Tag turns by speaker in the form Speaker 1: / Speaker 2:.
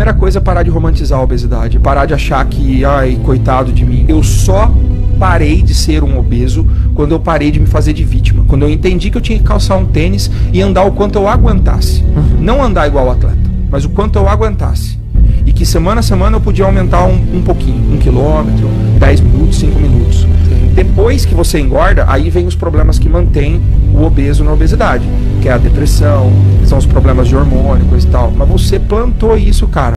Speaker 1: primeira coisa é parar de romantizar a obesidade, parar de achar que, ai, coitado de mim. Eu só parei de ser um obeso quando eu parei de me fazer de vítima. Quando eu entendi que eu tinha que calçar um tênis e andar o quanto eu aguentasse. Não andar igual o atleta, mas o quanto eu aguentasse. E que semana a semana eu podia aumentar um pouquinho, 1 quilômetro, 10 minutos, 5 minutos. Depois que você engorda, aí vem os problemas que mantêm o obeso na obesidade, que é a depressão, que são os problemas de hormônio, coisa e tal. Mas você plantou isso, cara.